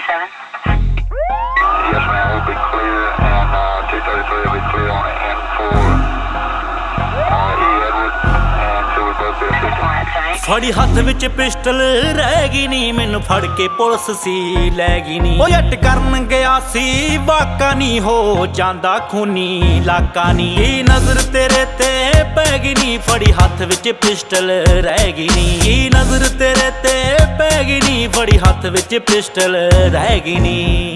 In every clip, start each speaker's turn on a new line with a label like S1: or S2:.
S1: 237.
S2: Yes, ma'am, we'll be clear, and 233 will be clear on N4 E Edward, and so we both be assisting.
S3: ਫੜੀ ਹੱਥ ਵਿੱਚ pistol ਰਹਿ ਗਈ ਨੀ, ਮੈਨੂੰ ਫੜ ਕੇ ਪੁਲਿਸ ਸੀ ਲੈ ਗਈ ਨੀ। ਉਹ ਜੱਟ ਕਰਨ ਗਿਆ ਸੀ ਵਾਕਾ ਨੀ, ਹੋ ਜਾਂਦਾ ਖੂਨੀ ਇਲਾਕਾ ਨੀ। ਕੀ ਨਜ਼ਰ ਤੇਰੇ ਤੇ ਪੈ ਗਈ ਨੀ, ਫੜੀ ਹੱਥ ਵਿੱਚ ਪਿਸਟਲ ਰਹਿ ਗਈ ਨੀ। ਕੀ ਨਜ਼ਰ ਤੇਰੇ ਤੇ ਪੈ ਗਈ ਨੀ, ਫੜੀ ਹੱਥ ਵਿੱਚ ਪਿਸਟਲ ਰਹਿ ਗਈ ਨੀ।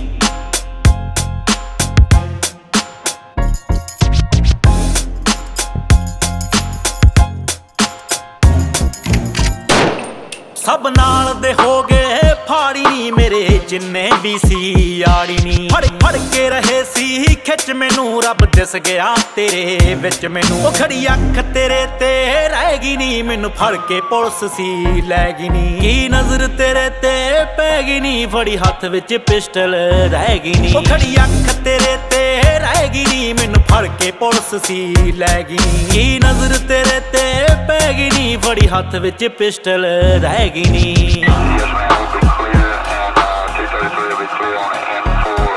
S3: ਸਭ ਨਾਲ ਦੇ ਹੋ ਗਏ ਫਾੜੀ ਨੀ, ਮੇਰੇ ਜਿੰਨੇ ਵੀ ਸੀ ਯਾਰੀ ਨੀ। ਫੜ ਕੇ ਰਹੇ ਸੀ ਖਿੱਚ ਮੈਨੂੰ, ਰੱਬ ਦਿਸ ਗਿਆ ਤੇਰੇ ਵਿੱਚ ਮੈਨੂੰ। ਉਹ ਖੜੀ ਅੱਖ ਤੇਰੇ ਤੇ ਰਹਿ ਗਈ ਨੀ, ਮੈਨੂੰ ਫੜ ਕੇ ਪੁਲਿਸ ਸੀ ਲੈ ਗਈ ਨੀ। ਕੀ ਨਜ਼ਰ ਤੇਰੇ ਤੇ ਪੈ ਗਈ ਨੀ, ਫੜੀ ਹੱਥ ਵਿੱਚ ਪਿਸਟਲ ਰਹਿ ਗਈ ਨੀ। ਉਹ ਖੜੀ ਅੱਖ ਤੇਰੇ ਤੇ ਰਹਿ ਗਈ ਨੀ, ਮੈਨੂੰ ਫੜ ਕੇ ਪੁਲਿਸ ਸੀ ਲੈ ਗਈ ਨੀ। ਕੀ ਨਜ਼ਰ ਤੇਰੇ ਤੇ ਪੈ ਗਈ ਨੀ, ਫੜੀ ਹੱਥ ਵਿੱਚ ਪਿਸਟਲ ਰਹਿ ਗਈ ਨੀ।
S2: Yes, ma'am, we'll be clear, and 233 will be clear on N4.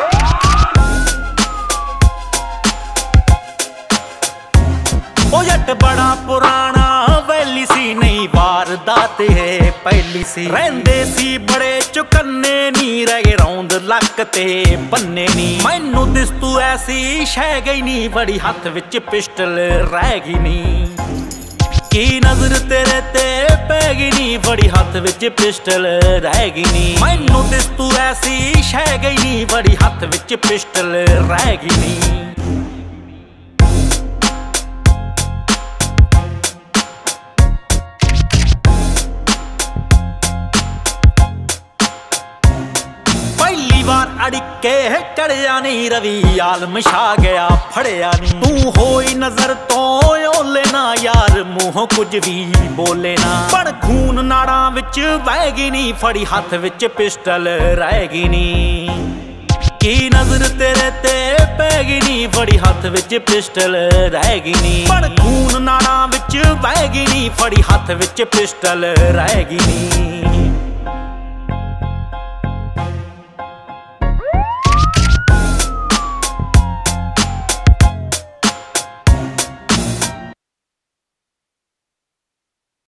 S3: ਉਹ ਜੱਟ ਬੜਾ ਪੁਰਾਣਾ ਵੈਲੀ ਸੀ, ਨਹੀਂ ਵਾਰਦਾਤ ਇਹ ਪਹਿਲੀ ਸੀ। ਰਹਿੰਦੇ ਸੀ ਬੜੇ ਚੁਕੰਨੇ ਨੀ, ਰਹਿ ਗਏ ਰੌਂਦ ਲੱਕ ਤੇ ਬੰਨੇ ਨੀ। ਮੈਨੂੰ ਦਿਸ ਤੂੰ ਐਸੀ ਸ਼ੈ ਗਈ ਨੀ, ਫੜੀ ਹੱਥ ਵਿੱਚ ਪਿਸਟਲ ਰਹਿ ਗਈ ਨੀ। ਕੀ ਨਜ਼ਰ ਤੇਰੇ ਤੇ ਪੈ ਗਈ ਨੀ, ਫੜੀ ਹੱਥ ਵਿੱਚ ਪਿਸਟਲ ਰਹਿ ਗਈ ਨੀ। ਮੈਨੂੰ ਦਿਸ ਤੂੰ ਐਸੀ ਸ਼ੈ ਗਈ ਨੀ, ਫੜੀ ਹੱਥ ਵਿੱਚ ਪਿਸਟਲ ਰਹਿ ਗਈ ਨੀ। ਪਹਿਲੀ ਵਾਰ ਅੜਿੱਕੇ ਚੜਿਆ ਨੀ, ਰਵੀ ਆਲਮ ਛਾ ਗਿਆ ਫੜਿਆ ਨੀ। ਤੂੰ ਹੋਈ ਨਜ਼ਰ ਤੋਂ ਓਲੇ ਨਾ ਯਾਰ, ਮੂੰਹੋਂ ਕੁਝ ਵੀ ਬੋਲੇ ਨਾ। ਪਰ ਖੂਨ ਨਾੜਾਂ ਵਿੱਚ ਵਹਿ ਗਈ ਨੀ, ਫੜੀ ਹੱਥ ਵਿੱਚ ਪਿਸਟਲ ਰਹਿ ਗਈ ਨੀ। ਕੀ ਨਜ਼ਰ ਤੇਰੇ ਤੇ ਪੈ ਗਈ ਨੀ, ਫੜੀ ਹੱਥ ਵਿੱਚ ਪਿਸਟਲ ਰਹਿ ਗਈ ਨੀ। ਪਰ ਖੂਨ ਨਾੜਾਂ ਵਿੱਚ ਵਹਿ ਗਈ ਨੀ, ਫੜੀ ਹੱਥ ਵਿੱਚ ਪਿਸਟਲ ਰਹਿ ਗਈ ਨੀ।